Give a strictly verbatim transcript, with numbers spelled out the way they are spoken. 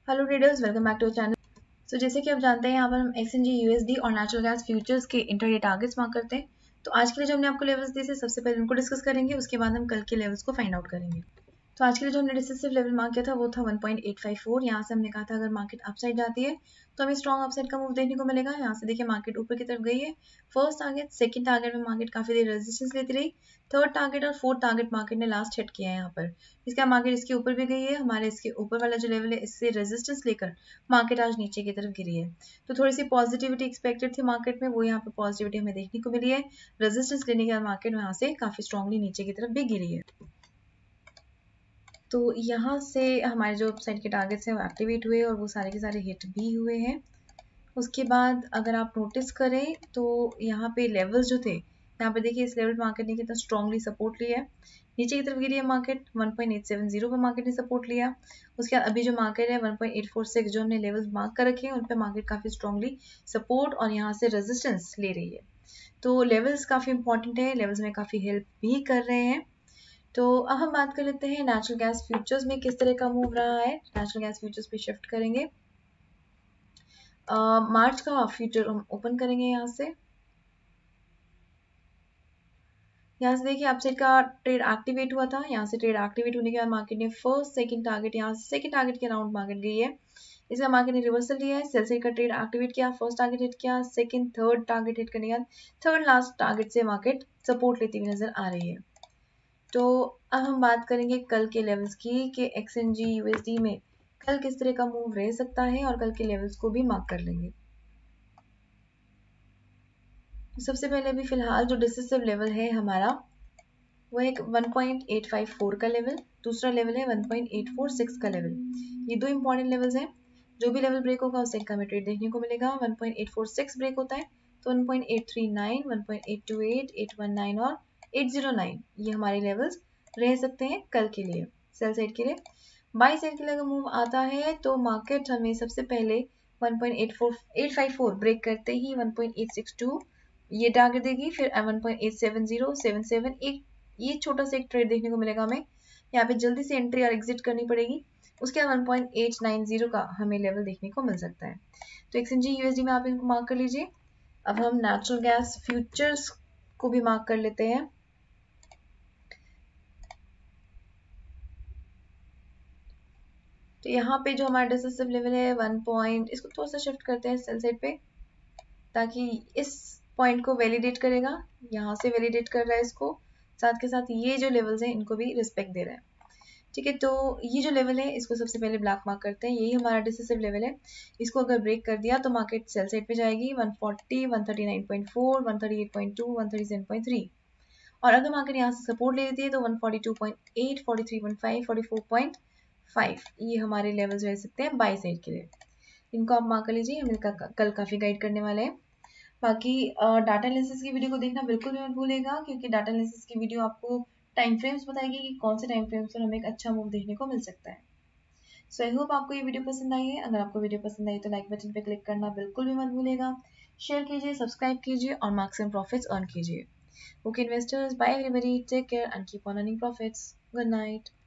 Hello traders, welcome back to channel. So जैसे कि आप जानते हैं, यहाँ पर हम एक्सएनजी यूएसडी और नेचुरल गैस फ्यूचर्स के इंटरडे टारगेट्स मार्क करते हैं। तो आज के लिए जो हमने आपको लेवल्स दिए थे, सबसे पहले उनको डिस्कस करेंगे, उसके बाद हम कल के लेवल्स को फाइंड आउट करेंगे। तो आज के लिए जो हमने डिसिसिव लेवल मार्क किया था वो था one point eight five four. यहाँ से हमने कहा था अगर मार्केट अपसाइड जाती है तो हमें स्ट्रॉन्ग अपसाइड का मूव देखने को मिलेगा। यहाँ से देखिए मार्केट ऊपर की तरफ गई है। फर्स्ट टारगेट, सेकंड टारगेट में मार्केट काफी देर रेजिस्टेंस लेती रही। थर्ड टारगेट और फोर्थ टारगेट मार्केट ने लास्ट हिट किया है यहाँ पर। इसके बाद मार्केट इसके ऊपर भी गई है। हमारे इसके ऊपर वाला जो लेवल है, इससे रेजिस्टेंस लेकर मार्केट आज नीचे की तरफ गिरी है। तो थोड़ी सी पॉजिटिविटी एक्सपेक्टेड थी मार्केट में, वो यहाँ पे पॉजिटिविटी हमें देखने को मिली है। रेजिस्टेंस लेने के बाद मार्केट यहाँ से काफी स्ट्रांगली नीचे की तरफ भी गिरी है। तो यहाँ से हमारे जो साइड के टारगेट्स हैं वो एक्टिवेट हुए और वो सारे के सारे हिट भी हुए हैं। उसके बाद अगर आप नोटिस करें तो यहाँ पे लेवल्स जो थे, यहाँ पे देखिए इस लेवल मार्केट ने कितना स्ट्रांगली सपोर्ट लिया है। नीचे की तरफ गिरी है market, one point eight seven zero पर मार्केट ने सपोर्ट लिया। उसके बाद अभी जो मार्केट है one point eight four six, जो हमने लेवल्स मार्क कर रखे हैं उन पे मार्केट काफी स्ट्रांगली सपोर्ट और यहाँ से रेजिस्टेंस ले रही है। तो लेवल्स काफी इंपॉर्टेंट है, लेवल्स में काफी हेल्प भी कर रहे हैं। तो अब हम बात कर लेते हैं नेचुरल गैस फ्यूचर्स में किस तरह का मूव रहा है। नेचुरल गैस फ्यूचर्स पे शिफ्ट करेंगे। मार्च uh, का फ्यूचर हम ओपन करेंगे यहाँ से। यहाँ से देखिए अपसाइड का ट्रेड एक्टिवेट हुआ था। यहाँ से ट्रेड एक्टिवेट होने के बाद मार्केट ने फर्स्ट सेकंड टारगेट, यहाँ से सेकंड टारगेट के अराउंड मार्केट गई है। इसका मार्केट ने रिवर्सल लिया है, सेल साइड का ट्रेड एक्टिवेट किया, फर्स्ट टारगेट हिट किया, सेकंड थर्ड टारगेट हिट करने के बाद थर्ड लास्ट टारगेट से मार्केट सपोर्ट लेती हुई नजर आ रही है। तो अब हम बात करेंगे कल के लेवल्स की कि एक्सएनजी यूएसडी में कल किस तरह का मूव रह सकता है और कल के लेवल्स को भी मार्क कर लेंगे। सबसे पहले अभी फिलहाल जो डिसिसिव लेवल है हमारा वो एक one point eight five four का लेवल, दूसरा लेवल है one point eight four six का लेवल। ये दो इंपॉर्टेंट लेवल्स हैं। जो भी लेवल ब्रेक होगा उससे इनका हमें ट्रेड देखने को मिलेगा। One point eight four six break होता है तो one point eight three nine, one point eight two eight, eight one nine और एट जीरो नाइन ये हमारे लेवल्स रह सकते हैं कल के लिए, सेल साइड के लिए। बाई साइड के लिए अगर मूव आता है तो मार्केट हमें सबसे पहले one point eight four eight five four break करते ही one point eight six two ये टारगेट देगी, फिर one point eight seven zero, seven seven एक ये छोटा सा एक ट्रेड देखने को मिलेगा हमें। यहाँ पे जल्दी से एंट्री और एग्जिट करनी पड़ेगी। उसके बाद one point eight nine zero का हमें लेवल देखने को मिल सकता है। तो एक्सएनजी यूएसडी में आप इनको मार्क कर लीजिए। अब हम नेचुरल गैस फ्यूचर्स को भी मार्क कर लेते हैं। तो यहाँ पे जो हमारा डिसिसिव लेवल है वन पॉइंट, इसको थोड़ा सा शिफ्ट करते हैं सेल साइड पे ताकि इस पॉइंट को वैलिडेट करेगा। यहाँ से वैलिडेट कर रहा है इसको, साथ के साथ ये जो लेवल्स हैं इनको भी रिस्पेक्ट दे रहा है। ठीक है, तो ये जो लेवल है इसको सबसे पहले ब्लैक मार्क करते हैं। यही हमारा डिसिसिव लेवल है। इसको अगर ब्रेक कर दिया तो मार्केट सेल साइड पे जाएगी one forty, one thirty nine point four, one thirty eight point two, one thirty seven point three. और अगर मार्केट यहाँ से सपोर्ट ले लेती है तो one forty two point eight, forty three point five, forty four point five ये हमारे लेवल्स रह सकते हैं बाई साइड के लिए। इनको आप मार्क कर लीजिए, हम इनका कल काफी गाइड करने वाले हैं। बाकी डाटा एनालिसिस की वीडियो को देखना बिल्कुल भी मत भूलेगा, क्योंकि डाटा एनालिसिस की वीडियो आपको टाइम फ्रेम्स बताएगी कि कौन से टाइम फ्रेम्स पर हमें एक अच्छा मूव देखने को मिल सकता है। सो आई होप आपको ये वीडियो पसंद आई है। अगर आपको वीडियो पसंद आई तो लाइक बटन पे क्लिक करना बिल्कुल भी मत भूलेगा। शेयर कीजिए, सब्सक्राइब कीजिए और मार्क्स एंड प्रॉफिट्स अर्न कीजिए। Okay investors, bye everybody, take care and keep on earning profits. Good night.